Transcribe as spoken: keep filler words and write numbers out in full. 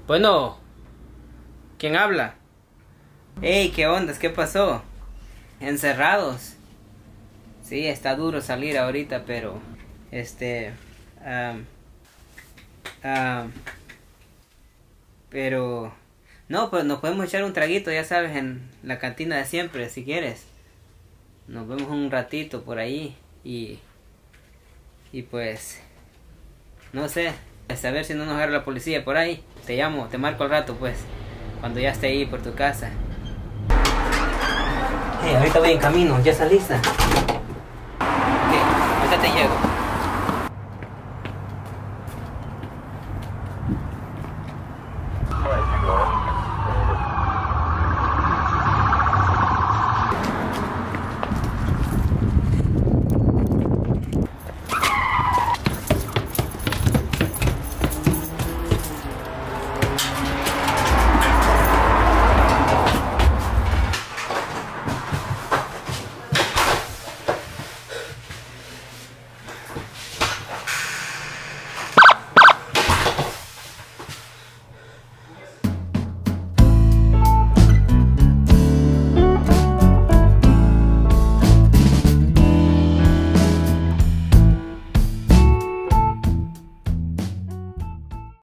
Bueno, ¿quién habla? Ey, ¿qué ondas? ¿Qué pasó? Encerrados. Sí, está duro salir ahorita, pero... Este... Um, um, pero... No, pues nos podemos echar un traguito, ya sabes, en la cantina de siempre, si quieres. Nos vemos un ratito por ahí y... Y pues... No sé, pues a ver si no nos agarra la policía por ahí. Te llamo, te marco al rato pues, cuando ya esté ahí por tu casa. Hey, ahorita voy en camino, ¿ya estás lista? Ok, ahorita te llego.